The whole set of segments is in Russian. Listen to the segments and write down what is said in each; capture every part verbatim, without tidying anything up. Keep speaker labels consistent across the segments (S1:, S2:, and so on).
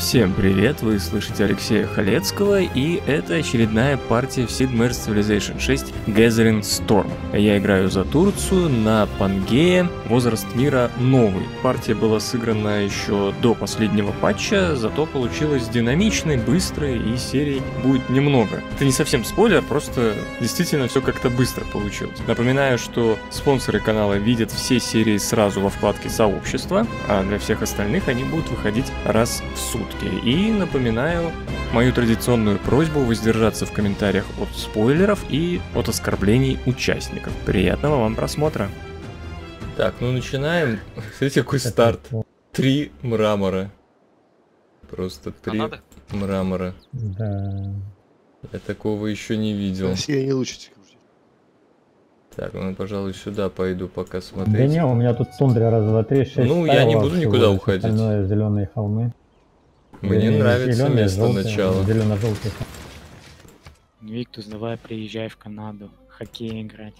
S1: Всем привет, вы слышите Алексея Халецкого, и это очередная партия в Sid Meier's Civilization шесть Gathering Storm. Я играю за Турцию на Пангее, возраст мира новый. Партия была сыграна еще до последнего патча, зато получилась динамичной, быстрой, и серий будет немного. Это не совсем спойлер, просто действительно все как-то быстро получилось. Напоминаю, что спонсоры канала видят все серии сразу во вкладке сообщества, а для всех остальных они будут выходить раз в сутки. И напоминаю мою традиционную просьбу воздержаться в комментариях от спойлеров и от оскорблений участников. Приятного вам просмотра. Так, ну начинаем. Смотрите, какой старт. Три мрамора. Просто три Канада? Мрамора. Да. Я такого еще не видел.
S2: Россия не лучше.
S1: Так, ну, пожалуй, сюда пойду пока смотреть.
S3: Да не, у меня тут тундра раз, два, три, шесть.
S1: Ну, я не буду никуда уходить.
S3: Остальное зеленые холмы.
S1: Мне
S3: Зеленые,
S1: нравится
S3: зеленые,
S1: место
S3: желтые,
S1: начала.
S3: Зелено-желтый.
S4: Виктус, давай приезжай в Канаду, хоккей играть.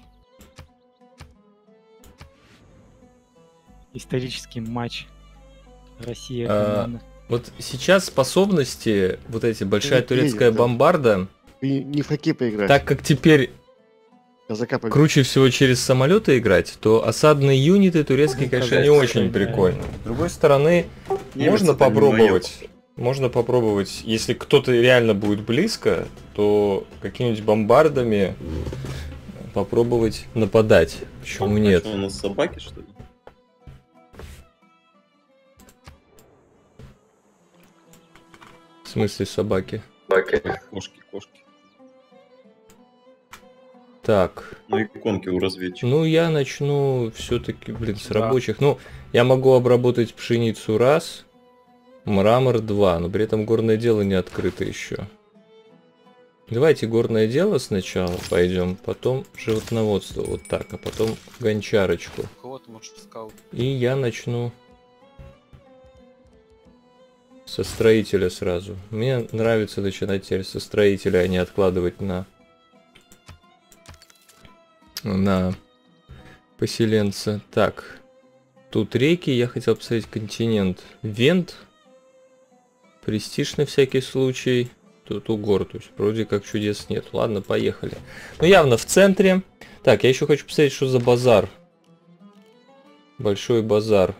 S4: Исторический матч Россия-Канада. А,
S1: вот сейчас способности, вот эти, большая турецкая едет, бомбарда,
S2: и не в хоккей поиграть.
S1: Так как теперь круче всего через самолеты играть, то осадные юниты турецкие, конечно, не очень прикольно. С другой стороны, можно попробовать... Можно попробовать, если кто-то реально будет близко, то какими-нибудь бомбардами попробовать нападать. Почему нет?
S5: У нас собаки, что ли?
S1: В смысле собаки?
S5: Собаки. Кошки, кошки.
S1: Так.
S5: Ну, иконки у разведчиков.
S1: Ну, я начну все-таки, блин, с рабочих. Ну, я могу обработать пшеницу раз. Мрамор два, но при этом горное дело не открыто еще. Давайте горное дело сначала пойдем, потом животноводство, вот так, а потом гончарочку. И я начну со строителя сразу. Мне нравится начинать теперь со строителя, а не откладывать на, на поселенца. Так, тут реки, я хотел посмотреть континент. Вент. Престиж на всякий случай. Тут угор, то есть вроде как чудес нет. Ладно, поехали. Ну явно в центре. Так, я еще хочу посмотреть, что за базар. Большой базар.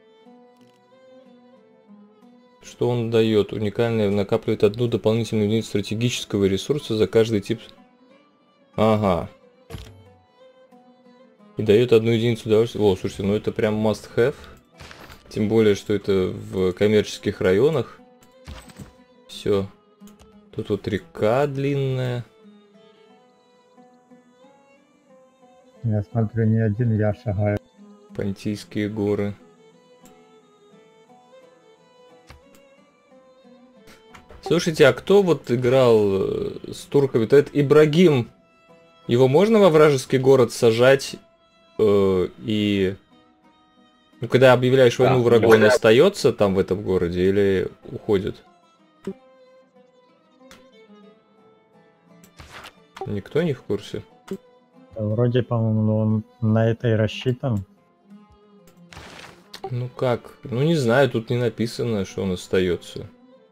S1: Что он дает? Уникальный, накапливает одну дополнительную единицу стратегического ресурса за каждый тип. Ага. И дает одну единицу удовольствия. О, слушайте, ну это прям must have. Тем более, что это в коммерческих районах. Все. Тут вот река длинная.
S3: Я смотрю, не один я шагаю.
S1: Понтийские горы. Слушайте, а кто вот играл с турками? То это Ибрагим. Его можно во вражеский город сажать э, и... Ну, когда объявляешь войну, да, врагу, он остается там в этом городе или уходит? Никто не в курсе?
S3: Вроде, по-моему, он на это и рассчитан.
S1: Ну как? Ну не знаю, тут не написано, что он остается.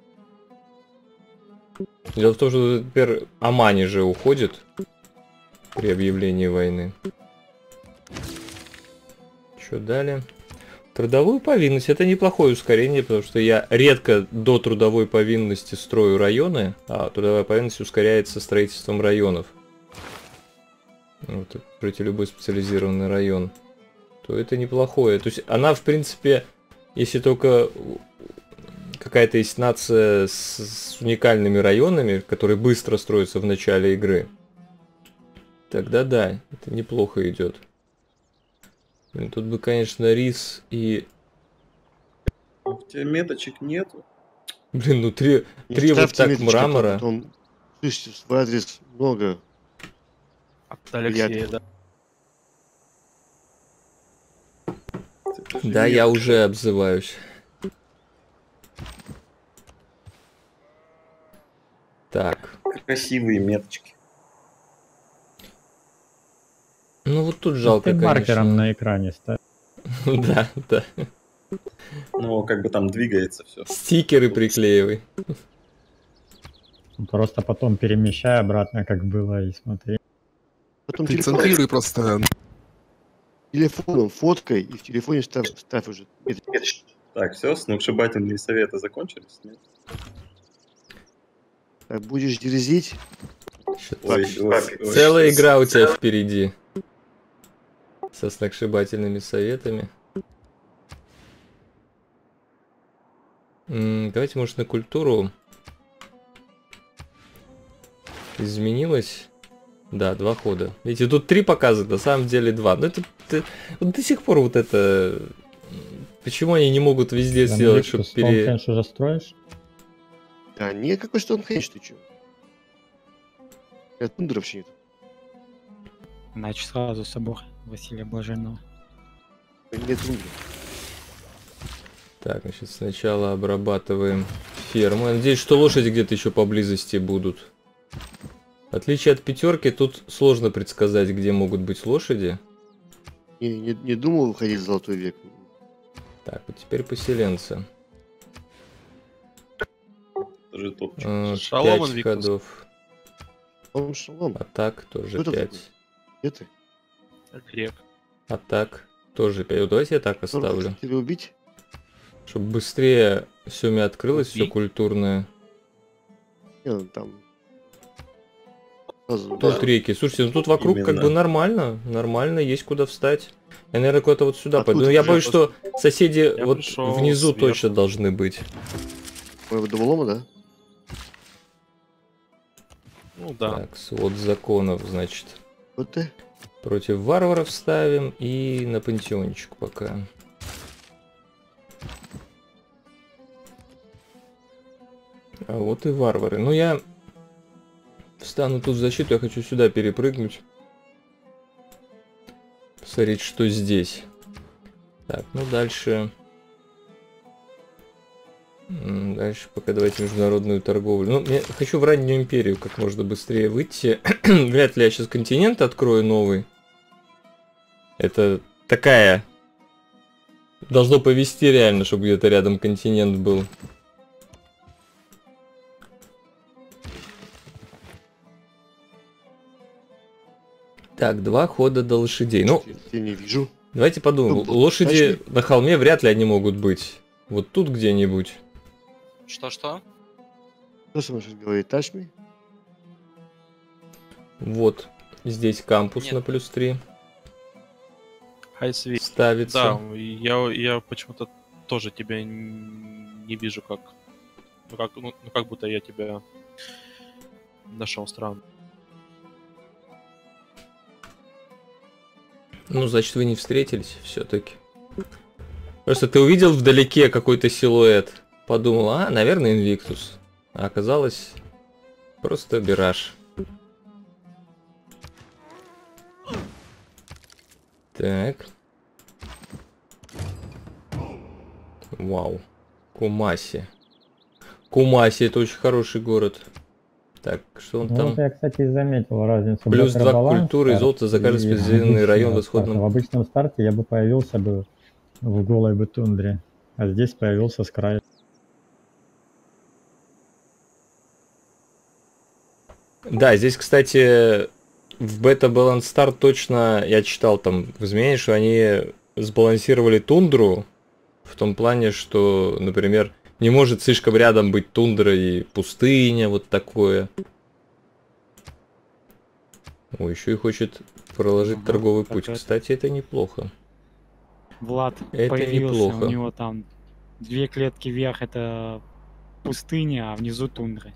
S1: Дело в том, что теперь Амани же уходит при объявлении войны. Что далее? Трудовую повинность. Это неплохое ускорение, потому что я редко до трудовой повинности строю районы, а трудовая повинность ускоряется строительством районов. Вот, откройте любой специализированный район. То это неплохое. То есть она, в принципе, если только какая-то есть нация с, с уникальными районами, которые быстро строятся в начале игры, тогда да, это неплохо идет. Блин, тут бы, конечно, рис и...
S5: А у тебя меточек нету?
S1: Блин, ну три, три вот так мрамора.
S2: Потом, слышите, в адрес много.
S4: От Алексея, да.
S1: Да, я уже обзываюсь. Так.
S5: Красивые меточки.
S1: Ну вот тут жалко,
S3: ты
S1: конечно.
S3: маркером на экране ставь.
S1: Да, да.
S5: Но как бы там двигается все.
S1: Стикеры приклеивай.
S3: Просто потом перемещай обратно, как было, и смотри.
S2: Потом
S6: Ты
S2: телефон,
S6: центрируй просто.
S2: телефоном фоткай и в телефоне ставь, ставь уже меточки.
S5: Так, все, сногсшибательные советы закончились? Нет?
S2: Так, будешь дерзить,
S1: Щас-
S5: Ой, ой, ой,
S1: Целая
S5: щас.
S1: игра у тебя впереди. Со сногсшибательными советами. М, Давайте, может, на культуру. Изменилось. Да, два хода. Видите, тут три показывают, на самом деле два. Но это, это- вот до сих пор вот это... м, Почему они не могут везде сделать, чтобы пере...
S3: Стоунхендж уже строишь?
S2: да не, какой Стоунхендж, ты чё? Я тундра вообще нет.
S4: Значит, сразу собор Василия Блаженного.
S2: Нет тундра.
S1: Так, значит, сначала обрабатываем ферму. Я надеюсь, что лошади где-то еще поблизости будут. В отличие от пятерки, тут сложно предсказать, где могут быть лошади.
S2: Не, не, не думал выходить в золотой век.
S1: Так, вот теперь поселенцы.
S5: Тоже топчик.
S1: Э,
S7: Шалом,
S1: Пять
S7: Инвиктус.
S1: ходов.
S2: Он шалом.
S1: Атак
S2: Кто
S1: тоже
S2: это
S1: пять.
S2: такой? Где ты?
S7: Грек.
S1: Атак тоже пять. Вот давайте я так оставлю.
S2: Хотели убить?
S1: Чтобы быстрее все мне открылось, все
S7: Убить?
S1: культурное.
S2: Не, ну там... Сразу,
S1: Тут
S2: да.
S1: реки. Слушайте, ну тут вокруг как
S5: Именно.
S1: бы нормально. Нормально, есть куда встать. Я, наверное, куда-то вот сюда
S2: А
S1: пойду.
S2: тут
S1: Но я
S2: уже
S1: боюсь, что соседи
S7: Я
S1: вот
S7: пришел
S1: внизу
S7: сверху.
S1: точно должны быть.
S2: Моего дуболома, да?
S7: Ну да.
S1: Так, свод законов, значит.
S2: Вот ты.
S1: Против варваров ставим и на пантеончик пока. А вот и варвары. Ну я встану тут в защиту, я хочу сюда перепрыгнуть. Посмотреть, что здесь. Так, ну дальше... М, Дальше пока давайте международную торговлю. Ну, я хочу в раннюю империю как можно быстрее выйти. Вряд ли я сейчас континент открою новый. Это такая... Должно повести реально, чтобы где-то рядом континент был. Так, два хода до лошадей. Ну,
S2: Я не вижу.
S1: давайте подумаем.
S2: Ну,
S1: Лошади
S2: точно.
S1: на холме вряд ли они могут быть. Вот тут где-нибудь.
S7: Что-что?
S2: Что сможешь говорить? Touch me?
S1: Вот. Здесь кампус
S7: Нет.
S1: на плюс три
S7: Хайсви.
S1: ставится.
S7: Да, я, я почему-то тоже тебя н- не вижу как... Ну как, ну, ну, как будто я тебя нашел странно.
S1: Ну, значит, вы не встретились все-таки. Просто ты увидел вдалеке какой-то силуэт. Подумал, а, наверное, Инвиктус. А оказалось просто Мираж. Так. Вау. Кумаси. Кумаси, это очень хороший город. Так, что он
S3: Ну,
S1: там?
S3: вот я, кстати, и заметил разницу.
S1: Плюс
S3: Battle
S1: два
S3: Balance
S1: культуры и
S3: старт
S1: золото за каждый
S3: и
S1: специализированный район в
S3: обычного
S1: исходном.
S3: старта. В обычном старте я бы появился бы в голой бы тундре, а здесь появился с края.
S1: Да, здесь, кстати, в Beta Balance Start точно, я читал там в изменении, что они сбалансировали тундру в том плане, что, например, не может слишком рядом быть тундра и пустыня, вот такое. О, еще и хочет проложить
S4: Ага,
S1: торговый
S4: так
S1: путь.
S4: это-
S1: Кстати, это неплохо.
S4: Влад
S1: Это
S4: появился,
S1: неплохо.
S4: у него там две клетки вверх это пустыня, а внизу тундра.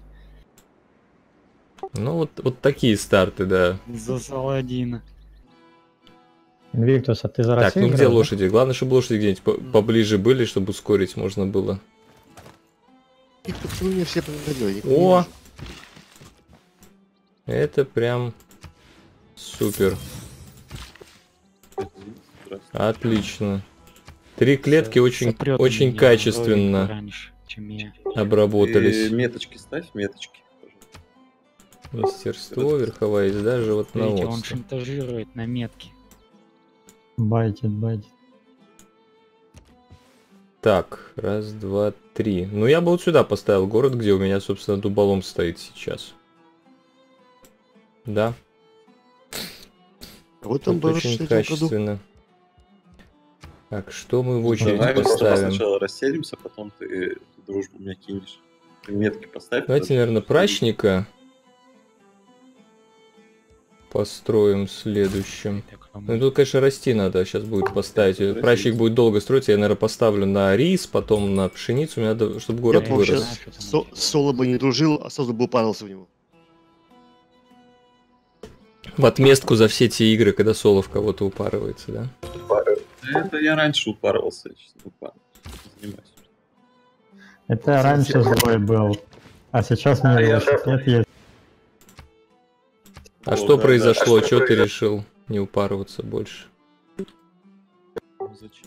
S1: Ну, вот, вот такие старты, да.
S4: За Саладина.
S3: Инвиктус, а ты за
S1: Так,
S3: Россию
S1: ну где
S3: играешь, да?
S1: лошади? Главное, чтобы лошади где-нибудь по- поближе были, чтобы ускорить можно было.
S2: И кто почему мне все подходили? Никого не
S1: О!
S2: вижу.
S1: Это прям супер.
S5: Здравствуйте.
S1: Отлично. Три клетки
S4: Со-
S1: очень,
S4: сопрёт
S1: очень
S4: меня
S1: качественно
S4: Зои раньше, чем я.
S1: обработались.
S5: И меточки ставь, меточки.
S1: Мастерство, верховая езда,
S4: Видите, он
S1: животноводство.
S4: шантажирует на метке.
S3: Байтит, байтит.
S1: Так, раз, два, три. Ну, я бы вот сюда поставил город, где у меня, собственно, дуболом стоит сейчас. Да.
S2: Вот там
S1: Тут
S2: бы
S1: очень
S2: что-то украду.
S1: качественно. Так, что мы в очередь
S5: Давай просто
S1: поставим?
S5: сначала расселимся, потом ты дружбу мне кинешь. Ты метки поставь.
S1: Давайте, наверное, прачника построим следующим.
S4: Так,
S1: Ну, и тут, конечно, расти надо, сейчас будет поставить.
S5: Расти.
S1: Прачник будет долго строиться, я, наверное, поставлю на рис, потом на пшеницу, мне надо, чтобы город
S2: Я бы вообще
S1: вырос.
S4: знаю, что там
S2: со-
S4: будет.
S2: соло бы не дружил, а сразу бы упарился в него.
S1: В отместку за все те игры, когда соло в кого-то упарывается, да?
S5: Это я раньше упарывался, я сейчас не упарываюсь. Занимаюсь.
S3: Это я раньше злой был, а сейчас мне велосипед есть.
S1: А
S5: О,
S1: что
S5: да,
S1: произошло?
S5: да.
S1: Что ты решил не упарываться больше?
S5: Зачем?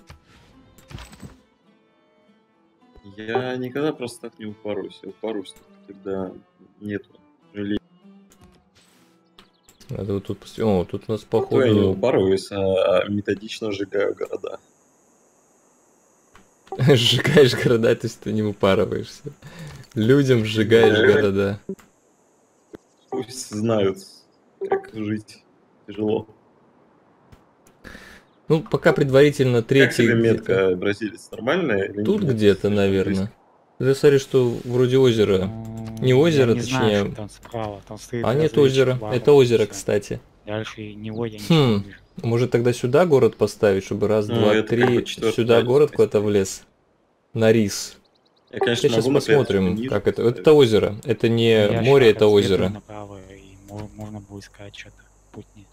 S5: Я никогда просто так не упарусь. Я упарусь только когда нету железа.
S1: Надо вот тут... пос- О, тут у нас,
S5: То я не
S1: походу...
S5: упарываюсь, а методично сжигаю города.
S1: Сжигаешь города, то есть ты не упарываешься. Людям сжигаешь
S5: Да.
S1: города.
S5: Пусть знают, как жить тяжело.
S1: Ну, пока предварительно
S5: Как
S1: третий
S5: тебе
S1: где-то.
S5: метка, бразилец, нормальная? Или
S1: Тут
S5: нет?
S1: где-то,
S5: Слишком
S1: наверное. Ты смотри, что вроде озера.
S4: Ну,
S1: Не озеро,
S4: я не знаю,
S1: точнее.
S4: что там справа. Там стоит
S1: А нет
S4: разведчик,
S1: озера.
S4: варвар,
S1: Это озеро,
S4: всё.
S1: кстати.
S4: Дальше него я ничего
S1: Хм.
S4: не вижу.
S1: Может тогда сюда город поставить, чтобы раз,
S5: Ну,
S1: два,
S5: это
S1: три,
S5: как бы четвёртый
S1: сюда
S5: палец
S1: город
S5: поставить.
S1: куда-то влез. На рис.
S5: Я, конечно,
S1: Сейчас
S5: могу на пяточку
S1: посмотрим,
S5: ниже
S1: как это.
S5: поставить.
S1: Это озеро. Это не
S4: Я
S1: море,
S4: щас
S1: это
S4: разведаю
S1: озеро.
S4: направо, и мо- можно будет сказать что-то. Путни.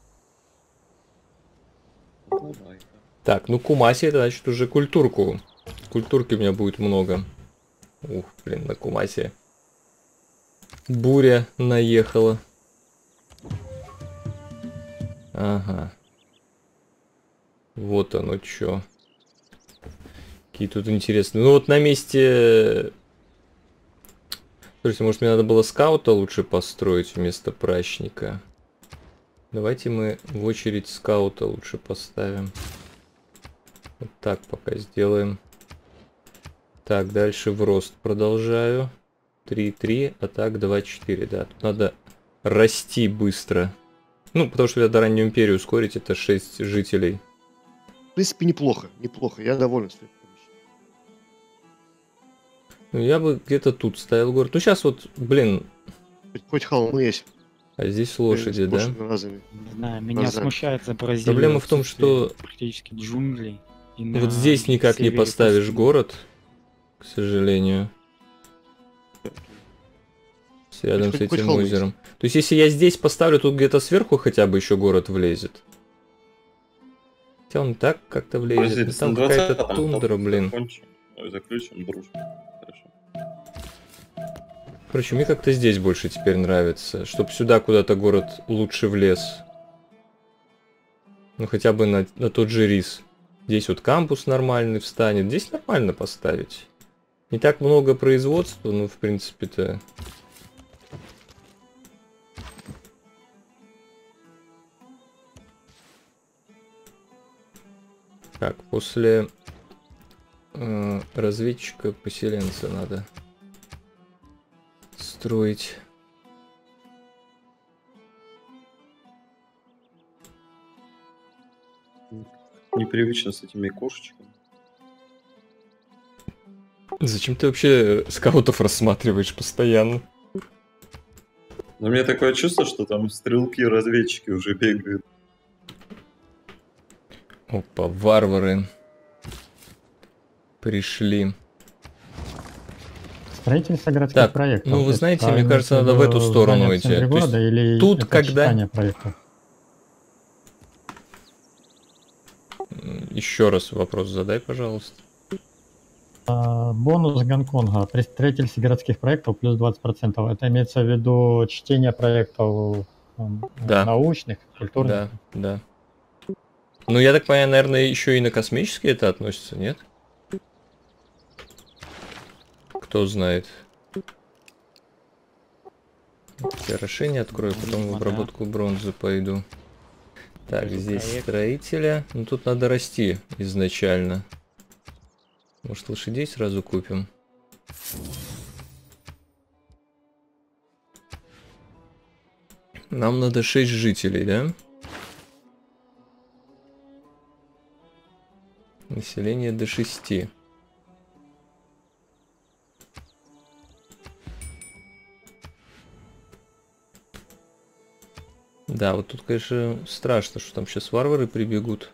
S5: Ну, давай.
S1: Так, ну Кумаси, это значит уже культурку. Культурки у меня будет много. Ух, блин, на Кумаси. Буря наехала. Ага. Вот оно чё. Какие тут интересные. Ну вот на месте... Слушайте, может мне надо было скаута лучше построить вместо прачника. Давайте мы в очередь скаута лучше поставим. Вот так пока сделаем. Так, дальше в рост продолжаю. три три, а так два четыре, да. Тут надо расти быстро. Ну, потому что надо раннюю империю ускорить, это шесть жителей.
S2: В принципе, неплохо, неплохо. Я доволен своим помощью.
S1: Ну, я бы где-то тут ставил город. Ну, сейчас вот, блин,
S2: Хоть, хоть холмы есть.
S1: а здесь
S2: С
S1: лошади, да?
S2: пушными разами.
S4: Не знаю, меня
S2: Глазами.
S4: смущает за Бразилию.
S1: Проблема в том,
S4: отсутствие
S1: что-
S4: практически джунглей. И
S1: Вот
S4: на
S1: здесь никак не
S4: севере
S1: поставишь
S4: пустыни.
S1: город, к сожалению. С рядом
S2: Хоть-
S1: с
S2: хоть
S1: этим
S2: холм
S1: озером. То есть, если я здесь поставлю, тут где-то сверху хотя бы еще город влезет. Хотя он так как-то влезет.
S5: Бразилец,
S1: Ну, там
S5: на
S1: какая-то
S5: двадцатом
S1: тундра,
S5: там
S1: блин.
S5: закончим, ой, заключим дружбу. Хорошо.
S1: Короче, мне как-то здесь больше теперь нравится. Чтоб сюда куда-то город лучше влез. Ну, хотя бы на, на тот же рис. Здесь вот кампус нормальный встанет. Здесь нормально поставить. Не так много производства, ну, в принципе-то... Так, после э, разведчика поселенца надо строить.
S5: Непривычно с этими кошечками.
S1: Зачем ты вообще скаутов рассматриваешь постоянно?
S5: Но у меня такое чувство, что там стрелки-разведчики уже бегают.
S1: Опа, варвары пришли.
S3: Строительство городских
S1: Так,
S3: проектов.
S1: ну, вы
S3: То есть,
S1: знаете,
S3: а
S1: мне
S3: имеется
S1: кажется,
S3: в
S1: надо в
S3: виду
S1: эту сторону
S3: здание в
S1: идти.
S3: центре
S1: То есть
S3: города или
S1: тут
S3: это
S1: когда-
S3: читание проектов?
S1: М, Еще раз вопрос задай, пожалуйста.
S3: А, бонус Гонконга при строительстве городских проектов плюс двадцать процентов. Это имеется в виду чтение проектов м,
S1: Да.
S3: научных, культурных.
S1: Да, да. Ну, я так понимаю, наверное, еще и на космические это относится, нет? Кто знает. Я орошение открою, потом в
S4: Видимо,
S1: обработку бронзы пойду. Так,
S4: Тоже
S1: здесь
S4: проект.
S1: строителя. Ну, тут надо расти изначально. Может, лошадей сразу купим? Нам надо шесть жителей, да? Население до шести. Да, вот тут, конечно, страшно, что там сейчас варвары прибегут.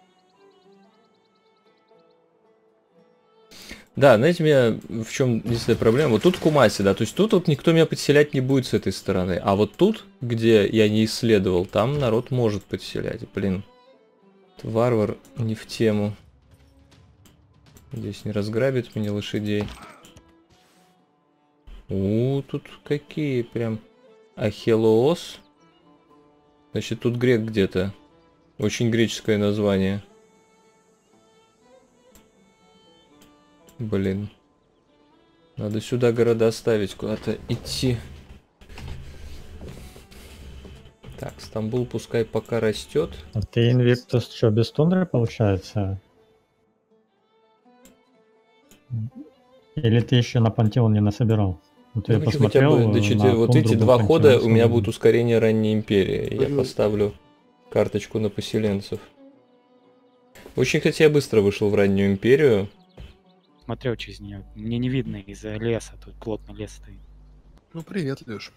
S1: Да, знаете, у меня в чем единственная проблема? Вот тут Кумаси, да, то есть тут вот никто меня подселять не будет с этой стороны. А вот тут, где я не исследовал, там народ может подселять. Блин, варвар не в тему. Здесь не разграбит мне лошадей. У, тут какие прям... Ахелоос. Значит, тут грек где-то. Очень греческое название. Блин. Надо сюда города ставить, куда-то идти. Так, Стамбул пускай пока растет.
S3: А ты, Инвиктус, что, без тундры получается? Или ты еще на пантеон не насобирал? Вот я
S1: Ну, хочу
S3: посмотрел
S1: хотя бы до
S3: на
S1: четыре- вот
S3: тундру
S1: эти
S3: был
S1: два
S3: пантеон
S1: хода у меня
S3: свободен.
S1: будет ускорение ранней империи. Я
S2: Блин.
S1: поставлю карточку на поселенцев. Очень, кстати, я быстро вышел в раннюю империю.
S4: Смотрел через нее. Мне не видно из-за леса. Тут плотно лес стоит.
S7: Ну, привет, Леш.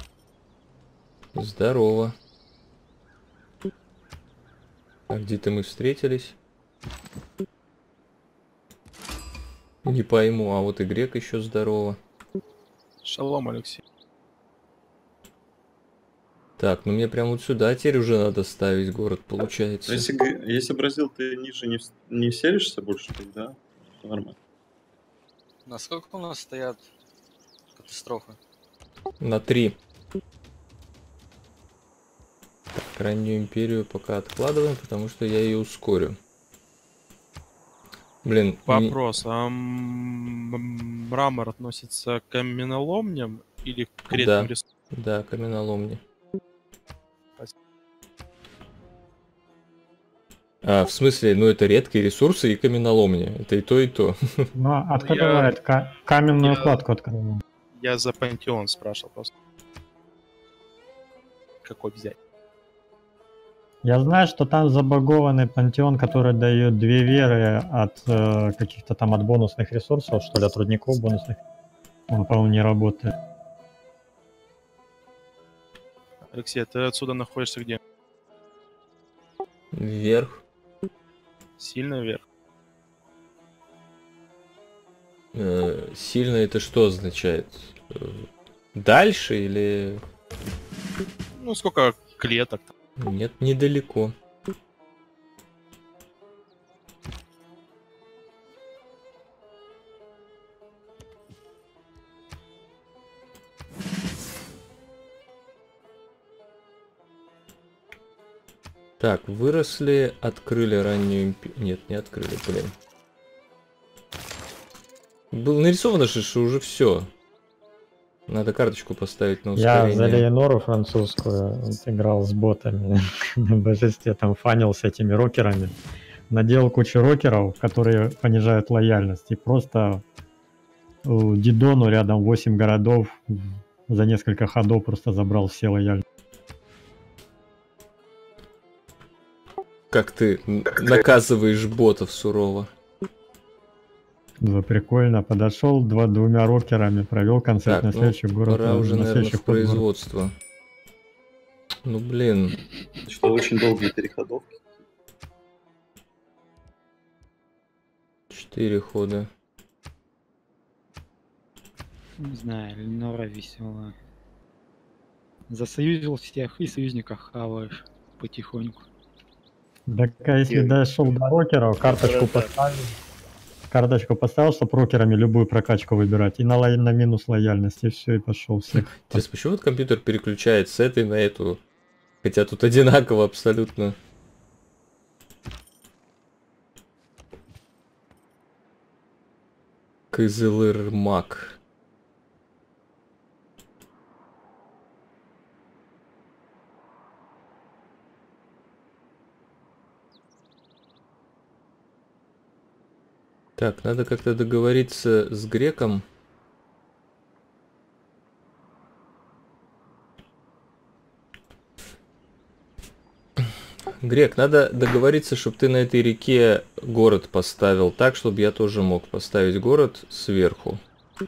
S1: Здорово. А где-то мы встретились? Не пойму, а вот и грек еще здорово.
S7: Шалом, Алексей.
S1: Так, ну мне прям вот сюда теперь уже надо ставить город, получается.
S5: Если, г- если Бразил ты ниже не, вс- не селишься больше, тогда всё нормально.
S6: Насколько у нас стоят катастрофы?
S1: На три. Так, раннюю империю пока откладываем, потому что я ее ускорю. Блин, не-
S7: Вопрос, а м- мрамор относится к каменоломням или к редким
S1: Да.
S7: ресурсам?
S1: да, каменоломни. А, в смысле, ну это редкие ресурсы и каменоломни. Это и то, и то.
S3: Ну, открывает ка- каменную
S7: я-
S3: кладку. Открывает.
S7: Я за пантеон спрашивал просто. Какой взять?
S3: Я знаю, что там забагованный пантеон, который дает две веры от э, каких-то там от бонусных ресурсов, что ли, от рудников бонусных. Он, по-моему, не работает.
S7: Алексей, ты отсюда находишься где?
S1: Вверх.
S7: Сильно вверх?
S1: Э, сильно это что означает? Э, Дальше или...
S7: Ну, сколько клеток там?
S1: Нет, недалеко. Так, выросли, открыли раннюю империю. Нет, не открыли, блин. Было нарисовано же, что уже все. Надо карточку поставить на
S3: Я
S1: ускорение.
S3: за Леонору французскую вот играл с ботами на божестве, там фанил с этими рокерами. Наделал кучу рокеров, которые понижают лояльность. И просто у Дидону рядом восемь городов за несколько ходов просто забрал все лояльности.
S1: Как ты н- наказываешь ботов сурово.
S3: Да, прикольно. Подошел два, двумя рокерами, провел концерт
S1: Так,
S3: на
S1: ну,
S3: следующий город.
S1: пора
S3: на-
S1: уже,
S3: на
S1: наверное,
S3: следующий
S1: в
S3: ход город.
S1: производство. Ну, блин.
S5: Что очень долгие переходовки.
S1: Четыре хода.
S4: Не знаю, Ленора веселая. Засоюзил всех и союзников хаваешь потихоньку.
S3: Так, а если
S2: Нет.
S3: дошел до рокеров, карточку
S2: Да-да.
S3: поставил. Карточку поставил, чтобы рокерами любую прокачку выбирать. И на, ло- на минус лояльности, и все, и пошел всех.
S1: Интересно, почему вот компьютер переключает с этой на эту? Хотя тут одинаково абсолютно. Кызылырмак. Так, надо как-то договориться с греком. Грек, надо договориться, чтобы ты на этой реке город поставил так, чтобы я тоже мог поставить город сверху.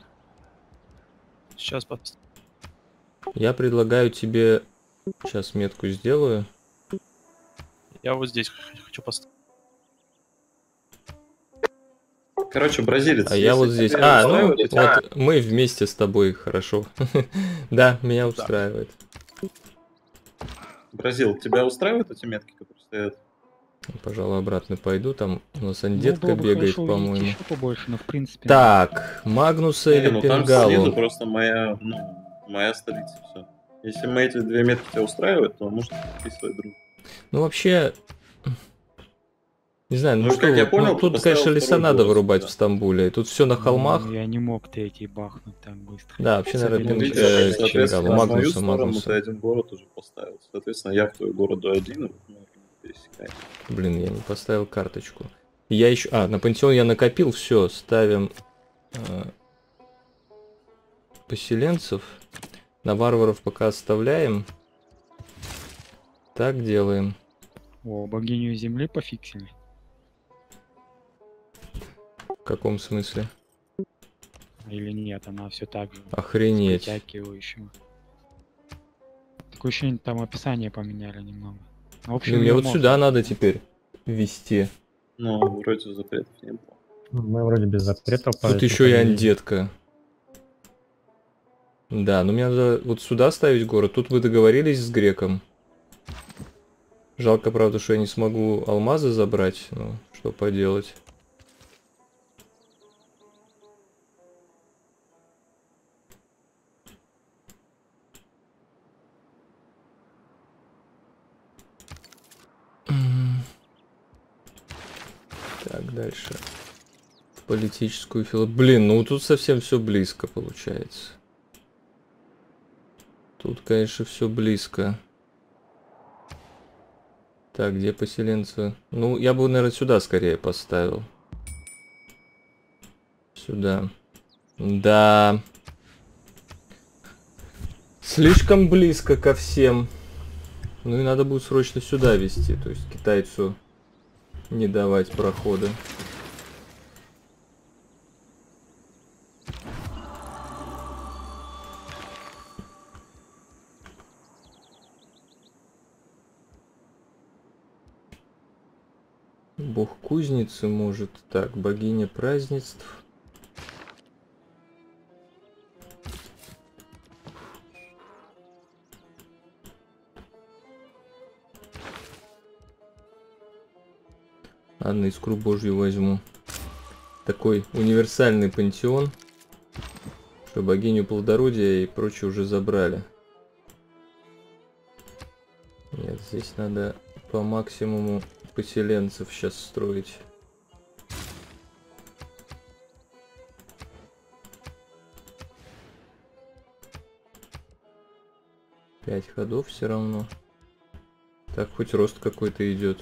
S7: Сейчас поставлю.
S1: Я предлагаю тебе... Сейчас метку сделаю.
S7: Я вот здесь хочу поставить.
S5: Короче, бразилец.
S1: А я
S5: если
S1: вот здесь.
S5: тебя
S1: А, ну,
S5: устраивает, а,
S1: вот мы вместе с тобой, хорошо. Да, меня устраивает.
S5: Бразил, тебя устраивают эти метки, которые стоят?
S1: Пожалуй, обратно пойду. Там у нас
S4: Ну,
S1: андетка
S4: было бы
S1: бегает,
S4: хорошо увидеть
S1: по-моему.
S4: еще побольше, но в принципе...
S1: Так, Магнуса
S5: Не,
S1: или
S5: ну там снизу
S1: Пенгалу?
S5: просто моя, ну, моя столица, все. Если мы эти две метки тебя устраивают, то можно подписывать друг.
S1: Ну, вообще... Не знаю, ну,
S5: Ну,
S1: что,
S5: как я
S1: вот,
S5: понял,
S1: ну,
S5: ты
S1: тут,
S5: поставил
S1: конечно, леса
S5: второй
S1: надо
S5: голос,
S1: вырубать
S5: да.
S1: в Стамбуле. Тут все на холмах.
S4: Ну, я не мог третий бахнуть так быстро.
S1: Да, вообще, наверное,
S4: Советую.
S5: Ну,
S1: Пен-
S5: видишь,
S1: э,
S5: соответственно,
S1: Пенгалу,
S5: в мою
S1: Магнуса,
S5: сторону
S1: Магнуса.
S5: ты один город уже поставил. Соответственно, я к твоему городу один, и вот мы пересекаем.
S1: Блин, я не поставил карточку. Я еще... А, на пантеон я накопил, все, ставим э, поселенцев. На варваров пока оставляем. Так делаем.
S4: О, богиню земли пофиксили.
S1: В каком смысле?
S4: Или нет, она все так же.
S1: Охренеть.
S4: Притягивающего. Такое ощущение, там описание поменяли немного. В общем,
S1: Блин, мне
S4: её
S1: вот
S4: можно.
S1: сюда надо теперь ввести.
S5: Ну, вроде запретов не было.
S3: Мы вроде без запретов.
S1: Тут
S3: поэтому
S1: еще и
S3: не-
S1: андетка. Да, но мне надо вот сюда ставить город. Тут вы договорились с греком. Жалко, правда, что я не смогу алмазы забрать. Ну, что поделать. Так, дальше. Политическую философию. Блин, ну тут совсем все близко получается. Тут, конечно, все близко. Так, где поселенцы? Ну, я бы, наверное, сюда скорее поставил. Сюда. Да. Слишком близко ко всем. Ну и надо будет срочно сюда вести. То есть китайцу не давать прохода. Бог кузницы может. Так, богиня празднеств. Ладно, искру божью возьму. Такой универсальный пантеон. Что богиню плодородия и прочее уже забрали. Нет, здесь надо по максимуму поселенцев сейчас строить. Пять ходов все равно. Так, хоть рост какой-то идет.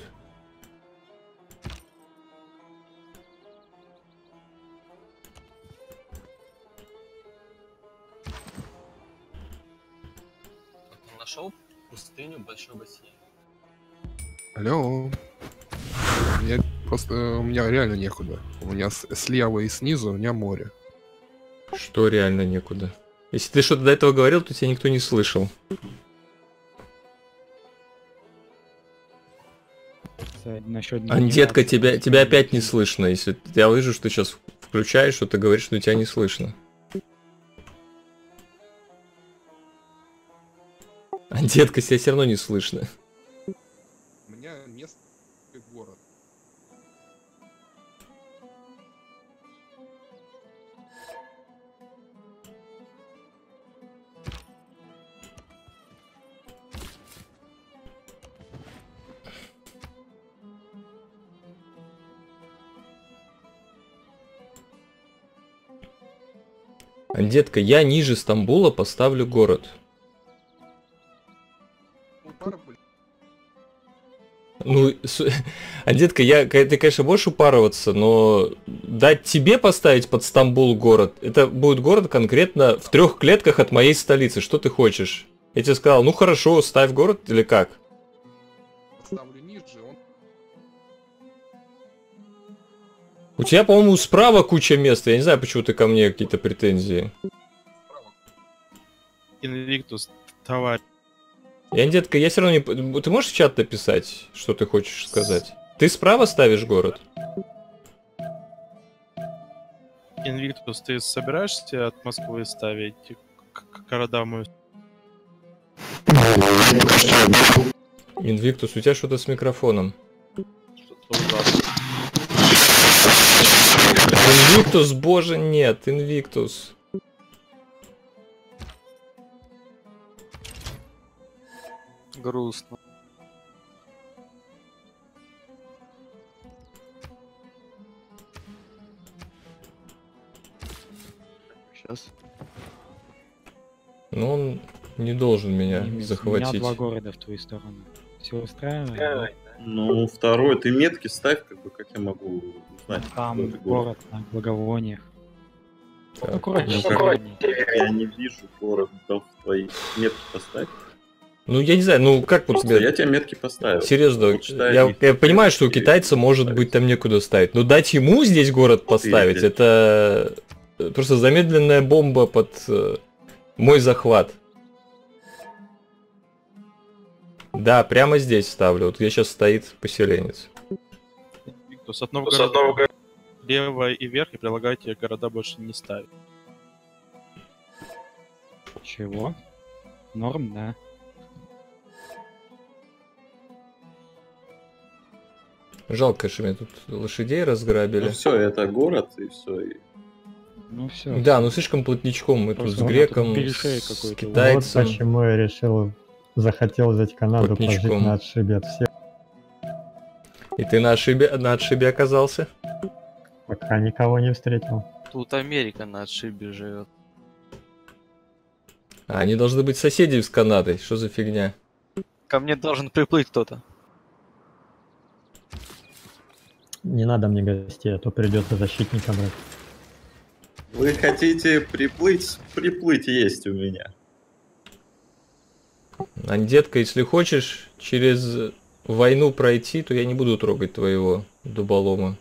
S6: Нашел пустыню, большой бассейн.
S8: Алло. Я просто у меня реально некуда. У меня с- слева и снизу у меня море.
S1: Что реально некуда? Если ты что-то до этого говорил, то тебя никто не слышал.
S4: Насчет
S1: Андетка, тебя, тебя опять не слышно. Если я вижу, что ты сейчас включаешь, что ты говоришь, что тебя не слышно. Андетка, тебя все равно не слышно.
S8: У меня место как город.
S1: Андетка, я ниже Стамбула поставлю город.
S8: Ну, пара, блин.
S1: Ну, с- а детка, я, к- ты, конечно, будешь упарываться, но дать тебе поставить под Стамбул город, это будет город конкретно в трех клетках от моей столицы. Что ты хочешь? Я тебе сказал, ну хорошо, ставь город или как?
S8: Ставлю ниже, он...
S1: У тебя, по-моему, справа куча места. Я не знаю, почему ты ко мне какие-то претензии.
S8: справа.
S7: Инвиктус, товарищ.
S1: Я, детка, я все равно не... п- Ты можешь в чат написать, что ты хочешь сказать? Ты справа ставишь город?
S7: Инвиктус, ты собираешься от Москвы ставить к- к- города в мою...
S1: Инвиктус, у тебя что-то с микрофоном.
S7: Что-то ужасное.
S1: Инвиктус, боже, нет, Инвиктус.
S6: Грустно.
S2: Сейчас.
S1: Но он не должен меня
S4: Немец, У меня
S1: захватить.
S4: два города в твою сторону. Все устраивает? да?
S5: Ну, второй, ты метки ставь, как бы, как я могу узнать.
S4: Там
S5: какой ты
S4: город на благовониях.
S1: Так,
S4: Аккуратнее,
S1: ну-ка.
S4: аккуратнее.
S5: Я не вижу город, да, в твои метки поставь.
S1: Ну, я не знаю, ну как вот
S5: Просто
S1: тебе...
S5: я тебе метки поставил.
S1: Серьезно,
S5: Вот читай
S1: я,
S5: их.
S1: я понимаю, что у
S5: Четыре
S1: китайца может
S5: поставить.
S1: быть там некуда ставить, но дать ему здесь город поставить,
S5: Четыре.
S1: это просто замедленная бомба под э, мой захват. Да, прямо здесь ставлю, вот где сейчас стоит поселенец.
S7: Инвиктус, от Новгорода лево и вверх, и предлагаю тебе города больше не ставить.
S4: Чего? Норм, да.
S1: Жалко, что меня тут лошадей разграбили.
S5: Ну все, это город, и все. И...
S4: Ну все.
S1: Да, ну слишком плотничком мы тут с
S4: Просто
S1: греком,
S4: тут перешей
S1: с
S4: какой-то.
S3: Вот
S1: китайцем.
S3: почему я решил, захотел взять Канаду, пожить
S1: Плотничком.
S3: на отшибе от всех.
S1: И ты на отшибе, на отшибе оказался?
S3: Пока никого не встретил.
S6: Тут Америка на отшибе живет.
S1: А, они должны быть соседи с Канадой, что за фигня?
S6: Ко мне должен приплыть кто-то.
S3: Не надо мне гостей, а то придется защитника брать.
S5: Вы хотите приплыть? Приплыть есть у меня.
S1: А, детка, если хочешь через войну пройти, то я не буду трогать твоего дуболома.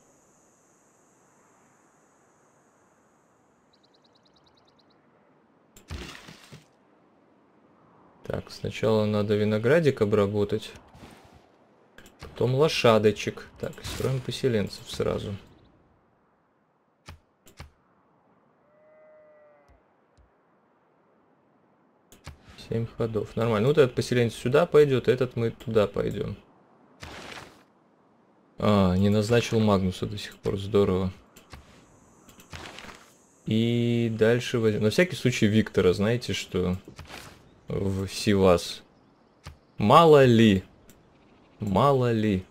S1: Так, сначала надо виноградик обработать, потом лошадочек. Так, строим поселенцев сразу. Семь ходов. Нормально. Вот этот поселенец сюда пойдет, этот мы туда пойдем. А, не назначил Магнуса до сих пор. Здорово. И дальше возьмем. На всякий случай Виктора, знаете, что в Сивас. Мало ли. Мало ли.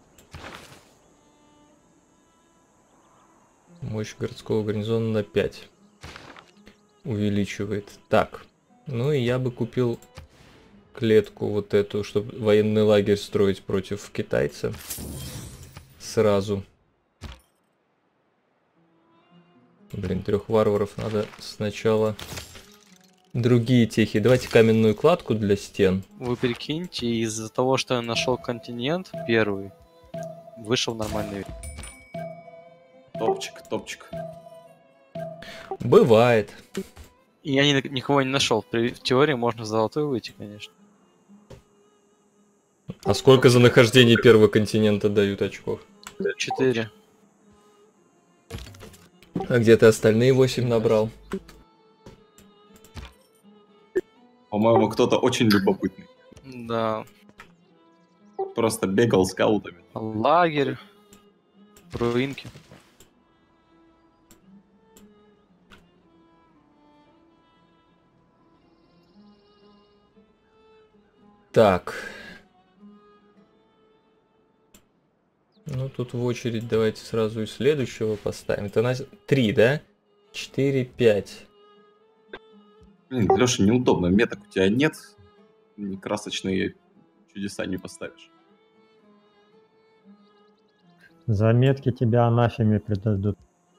S1: Мощь городского гарнизона на пять. Увеличивает. Так. Ну и я бы купил клетку вот эту, чтобы военный лагерь строить против китайца. Сразу. Блин, трех варваров надо сначала. Другие техи. Давайте каменную кладку для стен.
S6: Вы прикиньте, из-за того, что я нашел континент первый, вышел нормальный вид.
S5: Топчик, топчик.
S1: Бывает.
S6: И я ни- никого не нашел. При- В теории можно золотой выйти, конечно.
S1: А сколько за нахождение первого континента дают очков?
S6: Четыре.
S1: А где ты остальные восемь набрал?
S5: По-моему, кто-то очень любопытный.
S6: Да.
S5: Просто бегал скаутами.
S6: Лагерь. Руинки.
S1: Так. Ну, тут в очередь давайте сразу и следующего поставим. Это у нас три, да? четыре, пять.
S5: Блин, Леша, неудобно. Меток у тебя нет. Ни красочные чудеса не поставишь.
S3: Заметки тебя анафеме предадут.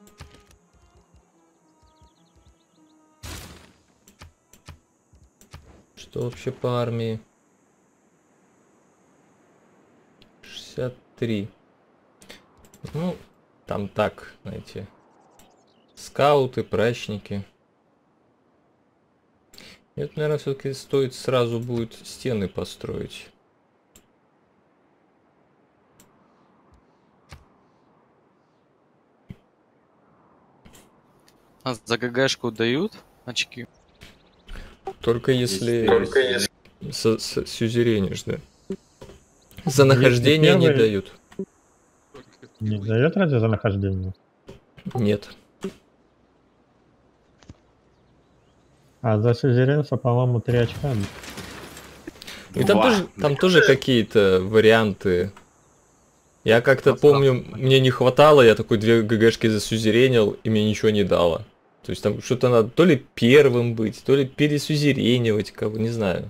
S1: Что вообще по армии? шестьдесят три. Ну, там так, знаете. Скауты, прачники. Это, наверное, все-таки стоит сразу будет стены построить.
S6: А за ГГшку дают очки?
S1: Только если,
S5: Только если-
S1: С, с- сюзеренишь, да. За нахождение не
S3: первый-
S1: дают.
S3: Не дает разве за нахождение?
S1: Нет.
S3: А за сюзеренство, по-моему, три очка.
S1: И там
S5: Два.
S1: тоже, там тоже какие-то варианты. Я как-то помню, мне не хватало, я такой две ГГшки засюзеренил, и мне ничего не дало. То есть там что-то надо то ли первым быть, то ли пересюзеренивать кого, не знаю.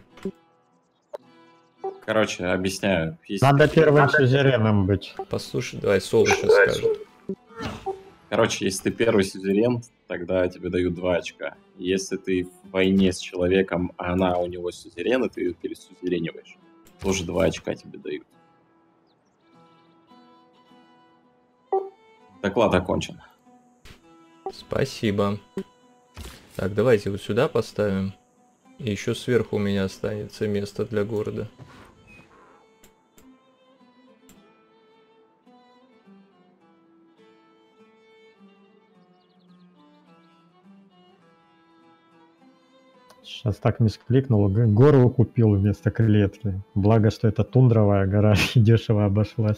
S5: Короче, объясняю. Есть-
S3: Надо первым сюзереном быть.
S1: Послушай, давай Соло сейчас скажет.
S5: Короче, если ты первый сюзерен, тогда тебе дают два очка. Если ты в войне с человеком, а она у него сюзерен, и ты ее пересюзерениваешь, тоже два очка тебе дают. Доклад окончен.
S1: Спасибо. Так, давайте вот сюда поставим. И еще сверху у меня останется место для города.
S3: Сейчас так мискликнул, г- гору купил вместо клетки. Благо, что это тундровая гора и дешево обошлась.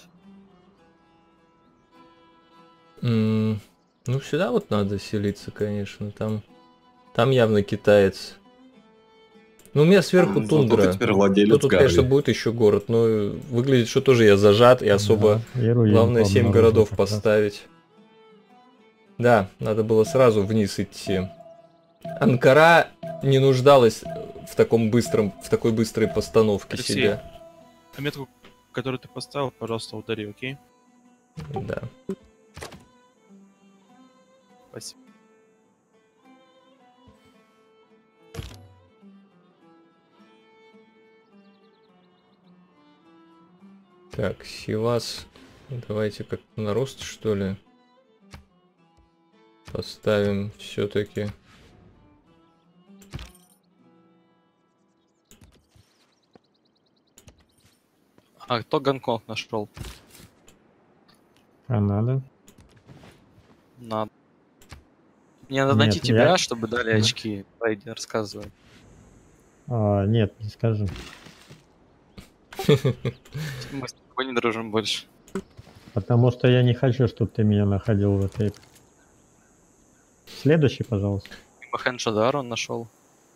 S1: М, Ну, сюда вот надо селиться, конечно. Там, там явно китаец. Ну, у меня сверху
S5: Зато
S1: тундра.
S5: ты теперь владелец
S1: Ну, тут,
S5: горы.
S1: конечно, будет еще город, но выглядит, что тоже я зажат и особо.
S3: Да, и руин
S1: Главное семь
S3: пообнаружил
S1: городов
S3: как раз.
S1: поставить. Да, надо было сразу вниз идти. Анкара не нуждалась в таком быстром, в такой быстрой постановке
S7: Алексей.
S1: себя.
S7: А метку, которую ты поставил, пожалуйста, удари, окей?
S1: Да.
S7: Спасибо.
S1: Так, Сивас. Давайте как на рост, что ли. Поставим все-таки.
S6: А кто Гонконг нашел?
S3: А надо?
S6: Надо. Мне надо
S3: Нет,
S6: найти тебя,
S3: я-
S6: чтобы дали
S3: Да.
S6: очки. Пойди, рассказывай.
S3: А, нет, не скажи.
S6: Мы с тобой не дружим больше.
S3: Потому что я не хочу, чтобы ты меня находил в этой... Следующий, пожалуйста.
S6: Махеншадар он нашел.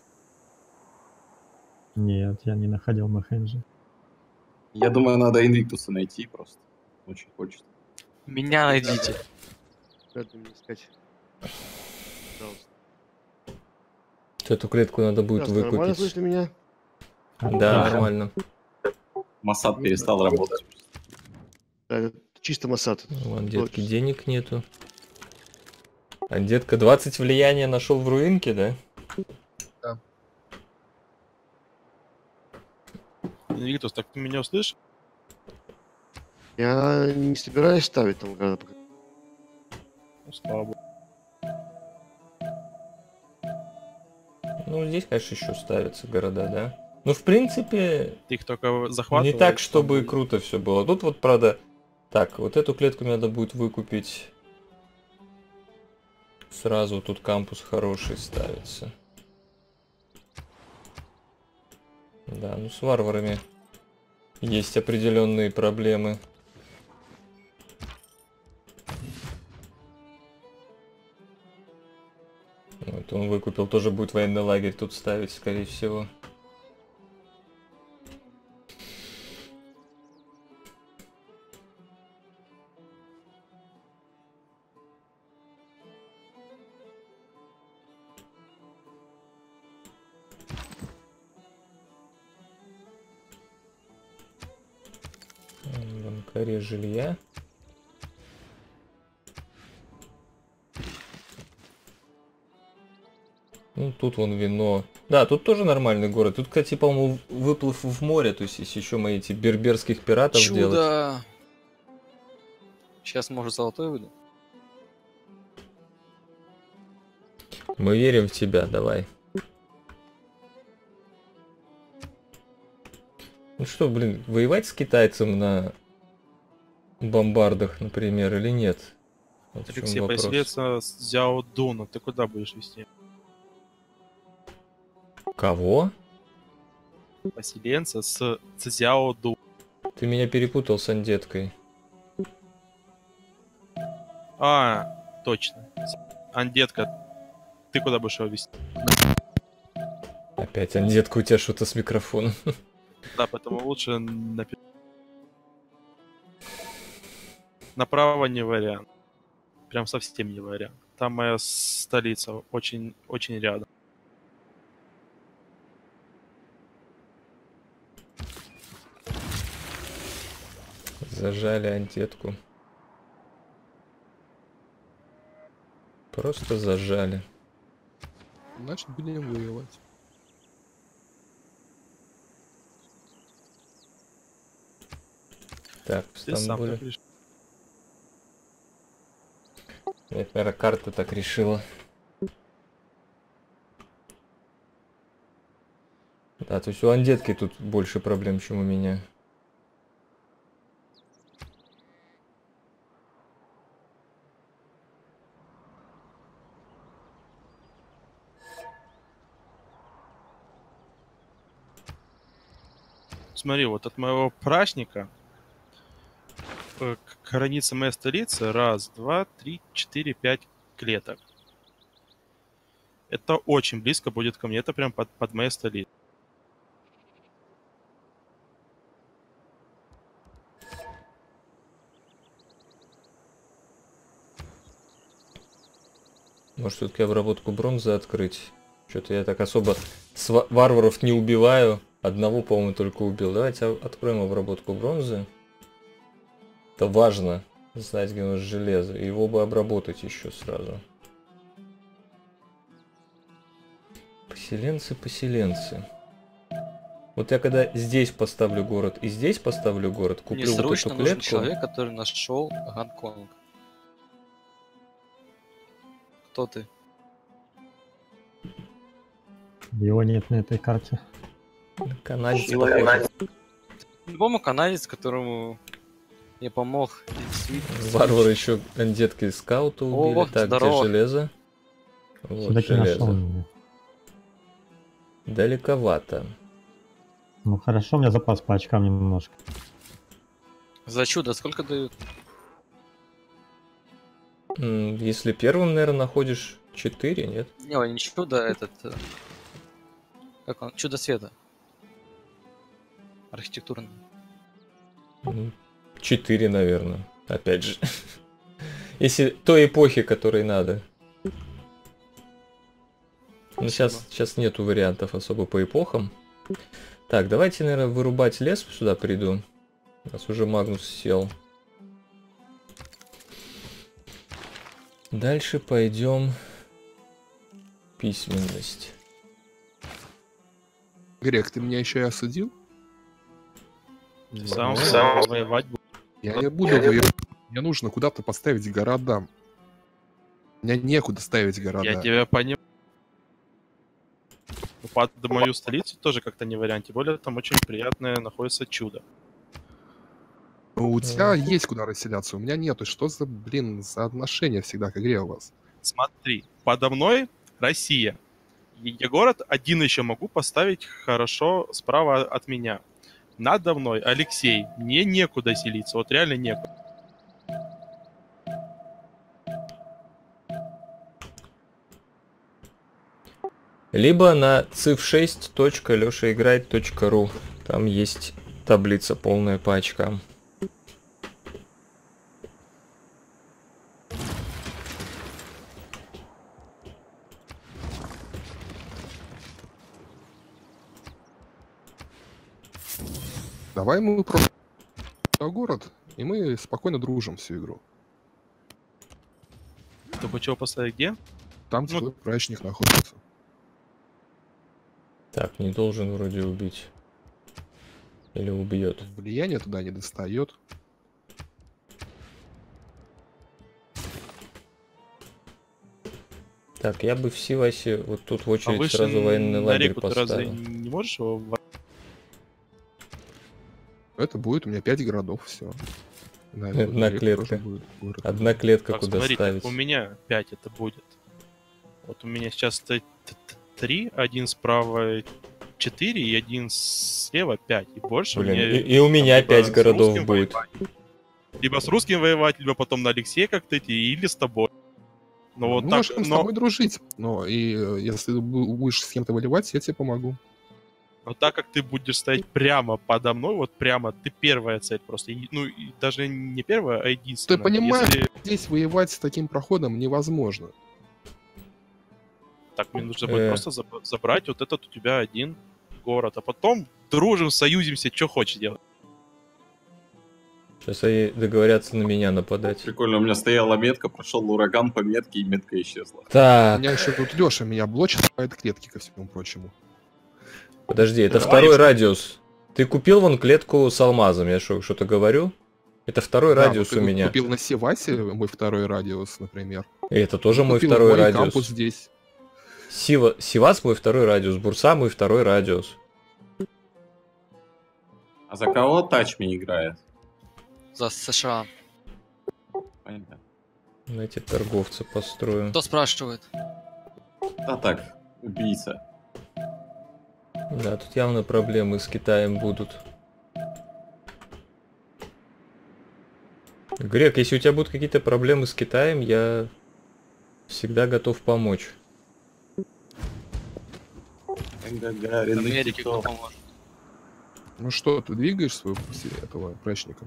S3: Нет, я не находил Махенджи.
S5: Я думаю, надо Инвиктуса найти просто. Очень хочется.
S6: Меня найдите.
S2: Надо мне искать. Пожалуйста.
S1: Эту клетку надо будет
S2: Здравствуй, нормально
S1: выкупить.
S2: слышно меня?
S1: Да,
S6: Да.
S1: нормально.
S5: Масад перестал работать.
S2: Да, это чисто Масад.
S1: Вон, детки,
S2: Точно.
S1: денег нету. А детка двадцать влияния нашел в руинке, да?
S7: Виктус, так ты меня услышишь?
S2: Я не собираюсь ставить там города. пока.
S7: Ну, слава богу.
S1: Ну, здесь, конечно, еще ставятся города, да? Ну, в принципе,
S7: Ты их только захватываешь.
S1: не так, чтобы
S7: там,
S1: круто все было. Тут вот, правда, так, вот эту клетку надо будет выкупить. Сразу тут кампус хороший ставится. Да, ну с варварами есть определенные проблемы. Вот он выкупил, тоже будет военный лагерь тут ставить, скорее всего. В Анкаре жилья. Ну, тут вон вино. Да, тут тоже нормальный город. Тут, кстати, по-моему, выплыв в море, то есть если еще мы эти берберских пиратов делать.
S6: Чудо! Сейчас, может, золотой выйду.
S1: Мы верим в тебя, давай. Ну что, блин, воевать с китайцем на бомбардах, например, или нет? Вот в чем
S7: Алексей,
S1: вопрос.
S7: поселиться с Зяо Дуна. Ты куда будешь вести?
S1: Кого?
S7: Поселенца с Цзяо Ду.
S1: Ты меня перепутал с андеткой.
S7: А, точно. Андетка. Ты куда будешь его вести?
S1: Опять андетка, у тебя что-то с микрофоном.
S7: Да, поэтому лучше напи... Направо не вариант. Прям совсем не вариант. Там моя столица очень, очень рядом.
S1: Зажали антетку. Просто зажали.
S8: Значит, будем воевать.
S1: Так, в
S7: Ты сам
S1: Стамбуле.
S7: так решил.
S1: Нет, наверное, карта так решила. Да, то есть у андетки тут больше проблем, чем у меня.
S7: Смотри, вот от моего прачника э, к границе моей столицы раз, два, три, четыре, пять клеток. Это очень близко будет ко мне. Это прям под, под моей столицей.
S1: Может, все-таки обработку бронзы открыть? Что-то я так особо с ва- варваров не убиваю. Одного, по-моему, только убил. Давайте откроем обработку бронзы. Это важно, знать, где у нас железо. Его бы обработать еще сразу. Поселенцы, поселенцы. Вот я когда здесь поставлю город и здесь поставлю город,
S6: Мне
S1: куплю вот
S6: срочно
S1: эту
S6: нужен
S1: клетку.
S6: человек, который нашел Гонконг. Кто ты?
S3: Его нет на этой карте.
S1: Канадец,
S6: Его
S1: похоже.
S6: По-любому канадец, которому я помог. действительно.
S1: Варвары еще андетки скаута убили.
S6: О,
S1: так,
S6: здорово.
S1: где железо? Вот
S3: Все-таки нашел
S1: железо.
S3: меня.
S1: Далековато.
S3: Ну хорошо, у меня запас по очкам немножко.
S6: За чудо сколько дают?
S1: М, Если первым, наверное, находишь четыре, нет?
S6: Не, ой, не чудо, этот... э, Как он? Чудо света. Архитектурный.
S1: четыре, наверное. Опять же. Если той эпохи, которой надо. Ну, сейчас, сейчас нету вариантов особо по эпохам. Так, давайте, наверное, вырубать лес сюда приду. У нас уже Магнус сел. Дальше пойдем. Письменность.
S8: Грек, ты меня еще и осудил?
S7: Ты сам,
S1: Ну,
S7: сам воевать будешь.
S8: Я не буду воевать. Мне нужно куда-то поставить города. Мне некуда ставить города.
S7: Я тебя понимаю. Под мою столицу тоже как-то не вариант. Тем более там очень приятное находится чудо.
S8: У тебя есть куда расселяться, у меня нету. Что за, блин, за отношения всегда к игре у вас?
S7: Смотри, подо мной Россия. И я город один еще могу поставить хорошо справа от меня. Надо мной Алексей. Мне некуда селиться. Вот реально некуда.
S1: Либо на циф шесть точка леша играет точка ру. Там есть таблица полная по очкам.
S8: Давай мы просто город, и мы спокойно дружим всю игру.
S7: Ты бы чего поставить где?
S8: Там, где
S7: Ну-
S8: твой прачник находится.
S1: Так, не должен вроде убить. Или убьет.
S8: Влияние туда не достает.
S1: Так, я бы в Сивасе вот тут в
S7: А
S1: очередь
S7: выше
S1: сразу военный
S7: на
S1: лагерь
S7: реку ты разве
S1: поставил.
S7: не можешь его... в-
S8: Это будет у меня пять городов, все.
S1: Одна клетка. Одна клетка
S7: Так,
S1: куда
S7: смотри, так
S1: ставить.
S7: у меня пять это будет. Вот у меня сейчас три, один справа четыре и один слева пять. И больше
S1: Блин,
S7: мне...
S1: и, и у меня
S7: либо
S1: пять
S7: с
S1: городов
S7: русским
S1: будет.
S7: воевать, Либо с русским воевать, либо потом на Алексея как-то идти, или с тобой. Ну вот
S8: Ну,
S7: так,
S8: можем с
S7: но,
S8: тобой дружить. Но и э, если ты бу- будешь с кем-то воевать, я тебе помогу.
S7: но так как ты будешь стоять прямо подо мной, вот прямо, ты первая цель просто. И- ну, и даже не первая, а
S8: Ты
S7: единственная.
S8: понимаешь,
S7: Если
S8: здесь воевать с таким проходом невозможно.
S7: так, мне нужно будет
S1: Э.
S7: просто заб- забрать вот этот у тебя один город, а потом дружим, союзимся, что хочешь делать.
S1: Сейчас они договорятся на меня нападать.
S5: Прикольно, у меня стояла метка, прошел ураган по метке, и метка исчезла.
S8: У
S1: Так,
S8: меня еще тут Леша меня блочит, ставит клетки ко всему прочему.
S1: подожди, это
S7: Давай,
S1: второй
S7: что-
S1: радиус. Ты купил вон клетку с алмазом, я что, что-то говорю? Это второй
S8: Да,
S1: радиус
S8: вот
S1: у
S8: ты
S1: меня.
S8: купил на Севасе мой второй радиус, например.
S1: И это тоже мой
S8: Купил
S1: второй
S8: мой
S1: радиус.
S8: кампус здесь.
S1: Сива... Сивас мой второй радиус, Бурса мой второй радиус.
S5: А за кого Тачми играет?
S6: За США.
S5: Понятно.
S1: На эти торговцы построю.
S6: Кто спрашивает?
S5: Да так, убийца.
S1: Да, тут явно проблемы с Китаем будут. Грек, если у тебя будут какие-то проблемы с Китаем, я всегда готов помочь.
S5: Гагарин,
S6: Америке кто
S5: Титов.
S6: поможет?
S8: Ну что, ты двигаешь свою пути этого прачника?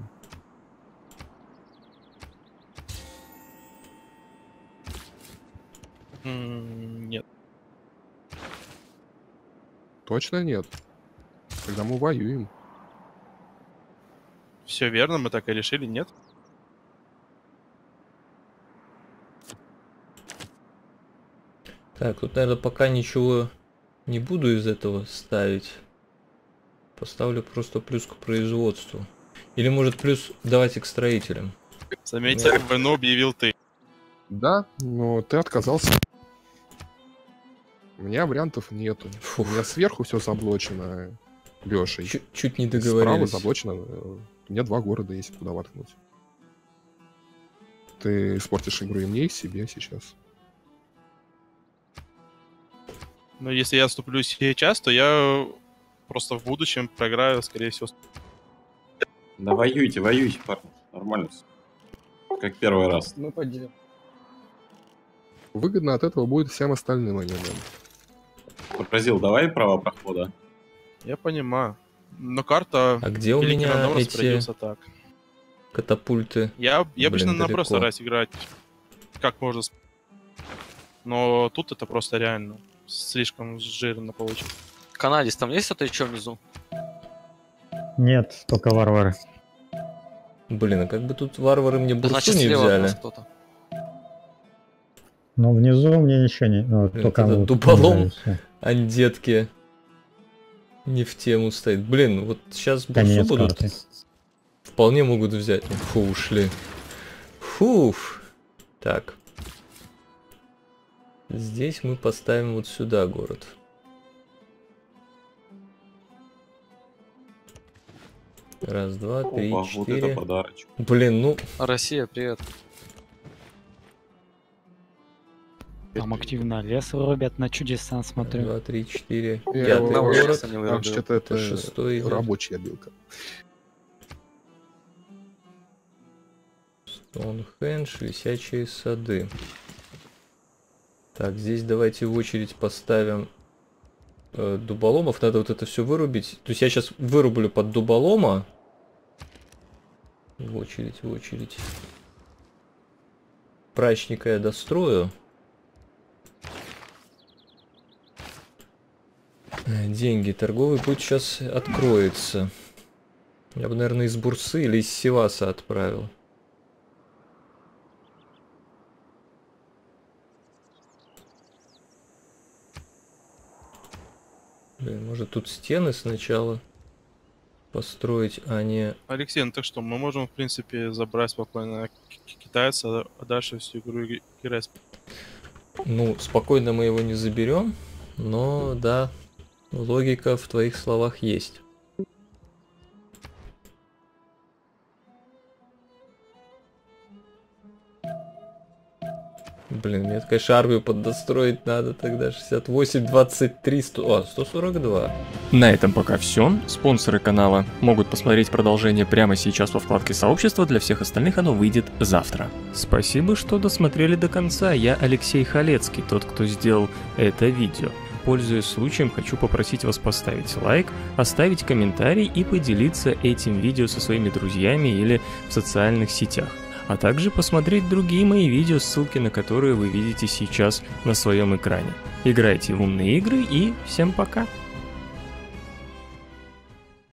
S7: М, Нет.
S8: Точно нет. Тогда мы воюем.
S7: Все верно, мы так и решили, нет?
S1: Так, тут, наверное, пока ничего не буду из этого ставить. Поставлю просто плюс к производству. Или может плюс давайте к строителям.
S7: Заметьте, войну объявил ты.
S8: Да, но ты отказался. У меня вариантов нету.
S1: Фух.
S8: У меня сверху все заблочено Лешей.
S1: Чуть, чуть не
S8: Справа
S1: договорились.
S8: заблочено. э, У меня два города есть, куда воткнуть. Ты испортишь игру и мне, и себе сейчас.
S7: Но если я вступлю сейчас, то я просто в будущем проиграю, скорее всего.
S5: Да воюйте, воюйте, парни. Нормально все. Как первый раз.
S3: Мы поделим.
S8: Выгодно от этого будет всем остальным аниме.
S5: Бразил, давай право прохода.
S7: Я понимаю. Но карта
S1: А где у
S7: Великий
S1: меня
S7: Рандом
S1: эти
S7: распорядился так.
S1: катапульты?
S7: Я, я
S1: Блин,
S7: обычно на
S1: далеко.
S7: просто стараюсь играть как можно. с- Но тут это просто реально слишком жирно получилось.
S6: Канадис, там есть что-то еще внизу?
S3: Нет, только варвары.
S1: Блин, а как бы тут варвары мне бурсу
S6: Значит,
S1: не
S6: слева от
S1: взяли.
S6: нас кто-то.
S3: Но внизу мне ничего не... Ну,
S1: Блин,
S3: только
S1: это
S3: вот
S1: дуполом.
S3: туда и всё.
S1: Андетки. Не в тему стоит. Блин, вот сейчас бурсу
S3: Конец
S1: будут.
S3: карты.
S1: Вполне могут взять. Фу, ушли. Фуф. Так. Здесь мы поставим вот сюда город. Раз, два, три,
S5: Опа, вот это
S1: четыре.
S5: подарочек.
S1: Блин, ну,
S6: Россия, привет.
S4: Там активно лес рубят на чудеса, смотрю.
S1: два, три, четыре.
S8: Я
S1: Пятый
S8: его-
S6: Там
S1: город.
S6: леса не
S8: Там
S6: вырубил.
S8: что-то
S1: Это
S8: это
S1: шестой идет.
S8: рабочая билка.
S1: Стоунхендж, висячие сады. Так, здесь давайте в очередь поставим э, дуболомов. Надо вот это все вырубить. То есть я сейчас вырублю под дуболома. В очередь, в очередь. Прачника я дострою. Э, Деньги. Торговый путь сейчас откроется. Я бы, наверное, из Бурсы или из Сиваса отправил. Блин, может тут стены сначала построить, а не...
S7: Алексей, ну так что, мы можем, в принципе, забрать спокойно ки- китайца, а дальше всю игру и- играть.
S1: Ну, спокойно мы его не заберем, но да, логика в твоих словах есть. Блин, мне, конечно, армию поддостроить надо тогда. шестьдесят восемь, двадцать три, сто... О, сто сорок два. На этом пока все. Спонсоры канала могут посмотреть продолжение прямо сейчас во вкладке сообщества. Для всех остальных оно выйдет завтра. Спасибо, что досмотрели до конца. Я Алексей Халецкий, тот, кто сделал это видео. Пользуясь случаем, хочу попросить вас поставить лайк, оставить комментарий и поделиться этим видео со своими друзьями или в социальных сетях. А также посмотреть другие мои видео, ссылки на которые вы видите сейчас на своем экране. Играйте в умные игры и всем пока!